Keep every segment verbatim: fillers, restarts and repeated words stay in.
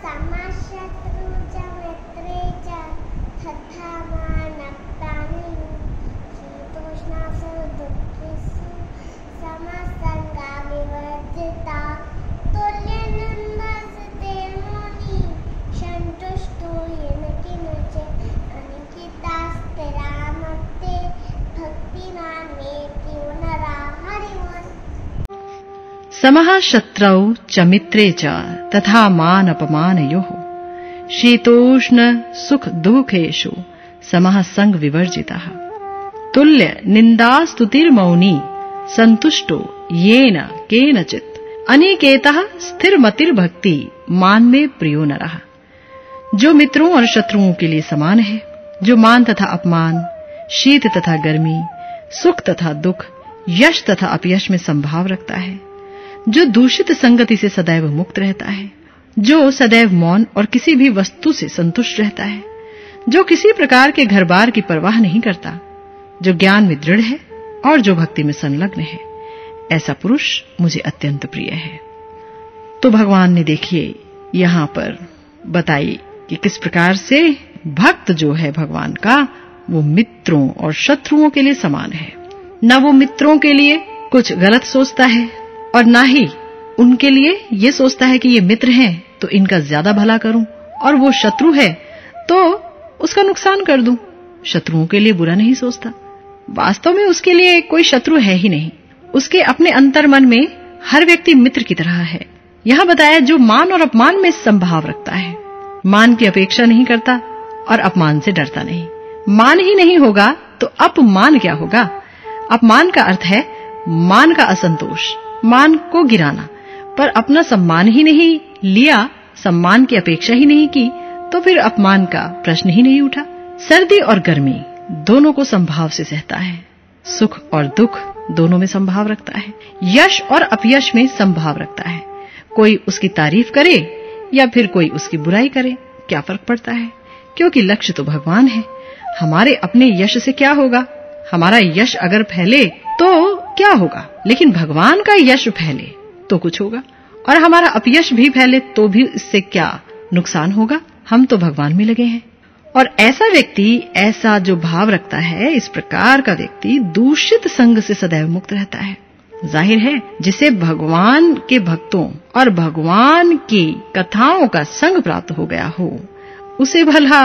समः शत्रौ च मित्रे च तथा मान अपमानयोः शीतोष्ण सुख दुःखेषु समः संग विवर्जितः तुल्य निंदा स्तुतिर्मौनी संतुष्टो येन केनचित् अनिकेतः स्थिरमतिर्भक्ति मान में प्रियो नरः। जो मित्रों और शत्रुओं के लिए समान है, जो मान तथा अपमान, शीत तथा गर्मी, सुख तथा दुख, यश तथा अपयश में संभाव रखता है, जो दूषित संगति से सदैव मुक्त रहता है, जो सदैव मौन और किसी भी वस्तु से संतुष्ट रहता है, जो किसी प्रकार के घर बार की परवाह नहीं करता, जो ज्ञान में दृढ़ है और जो भक्ति में संलग्न है, ऐसा पुरुष मुझे अत्यंत प्रिय है। तो भगवान ने देखिए यहाँ पर बताई कि किस प्रकार से भक्त जो है भगवान का, वो मित्रों और शत्रुओं के लिए समान है। न वो मित्रों के लिए कुछ गलत सोचता है और ना ही उनके लिए ये सोचता है कि ये मित्र हैं तो इनका ज्यादा भला करूं, और वो शत्रु है तो उसका नुकसान कर दूं। शत्रुओं के लिए बुरा नहीं सोचता। वास्तव में उसके लिए कोई शत्रु है ही नहीं। उसके अपने अंतर मन में हर व्यक्ति मित्र की तरह है। यहां बताया जो मान और अपमान में संभाव रखता है, मान की अपेक्षा नहीं करता और अपमान से डरता नहीं। मान ही नहीं होगा तो अपमान क्या होगा? अपमान का अर्थ है मान का असंतोष, मान को गिराना। पर अपना सम्मान ही नहीं लिया, सम्मान की अपेक्षा ही नहीं की, तो फिर अपमान का प्रश्न ही नहीं उठा। सर्दी और गर्मी दोनों को संभाव से सहता है, सुख और दुख दोनों में संभाव रखता है, यश और अपयश में संभाव रखता है। कोई उसकी तारीफ करे या फिर कोई उसकी बुराई करे, क्या फर्क पड़ता है? क्योंकि लक्ष्य तो भगवान है। हमारे अपने यश से क्या होगा? हमारा यश अगर फैले तो क्या होगा, लेकिन भगवान का यश फैले तो कुछ होगा, और हमारा अपयश भी फैले तो भी इससे क्या नुकसान होगा? हम तो भगवान में लगे हैं। और ऐसा व्यक्ति, ऐसा जो भाव रखता है, इस प्रकार का व्यक्ति दूषित संग से सदैव मुक्त रहता है। जाहिर है जिसे भगवान के भक्तों और भगवान की कथाओं का संग प्राप्त हो गया हो, उसे भला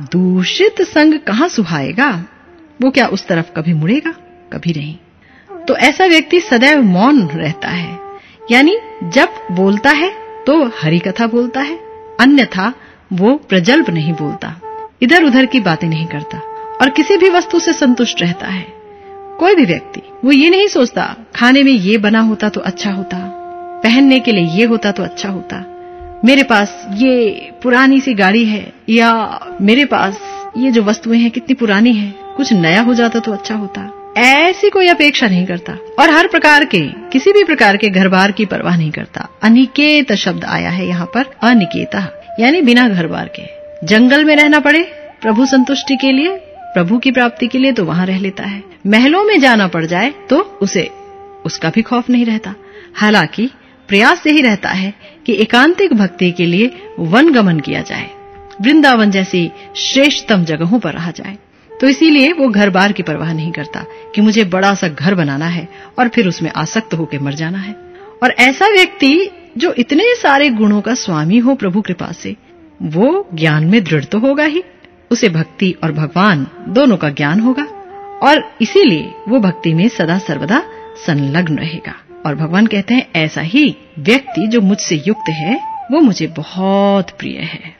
दूषित संग कहाँ सुहाएगा? वो क्या उस तरफ कभी मुड़ेगा? कभी नहीं। तो ऐसा व्यक्ति सदैव मौन रहता है, यानी जब बोलता है तो हरि कथा बोलता है, अन्यथा वो प्रजल्प नहीं बोलता, इधर उधर की बातें नहीं करता और किसी भी वस्तु से संतुष्ट रहता है। कोई भी व्यक्ति वो ये नहीं सोचता खाने में ये बना होता तो अच्छा होता, पहनने के लिए ये होता तो अच्छा होता, मेरे पास ये पुरानी सी गाड़ी है, या मेरे पास ये जो वस्तुएं हैं कितनी पुरानी है, कुछ नया हो जाता तो अच्छा होता। ऐसी कोई अपेक्षा नहीं करता और हर प्रकार के किसी भी प्रकार के घर बार की परवाह नहीं करता। अनिकेत शब्द आया है यहाँ पर, अनिकेता यानी बिना घर बार के। जंगल में रहना पड़े प्रभु संतुष्टि के लिए, प्रभु की प्राप्ति के लिए, तो वहां रह लेता है। महलों में जाना पड़ जाए तो उसे उसका भी खौफ नहीं रहता। हालांकि प्रयास यही रहता है कि एकांतिक भक्ति के लिए वन गमन किया जाए, वृंदावन जैसी श्रेष्ठतम जगहों पर रहा जाए। तो इसीलिए वो घर बार की परवाह नहीं करता कि मुझे बड़ा सा घर बनाना है और फिर उसमें आसक्त होकर मर जाना है। और ऐसा व्यक्ति जो इतने सारे गुणों का स्वामी हो प्रभु कृपा से, वो ज्ञान में दृढ़ तो होगा ही, उसे भक्ति और भगवान दोनों का ज्ञान होगा और इसीलिए वो भक्ति में सदा सर्वदा संलग्न रहेगा। और भगवान कहते हैं ऐसा ही व्यक्ति जो मुझसे युक्त है वो मुझे बहुत प्रिय है।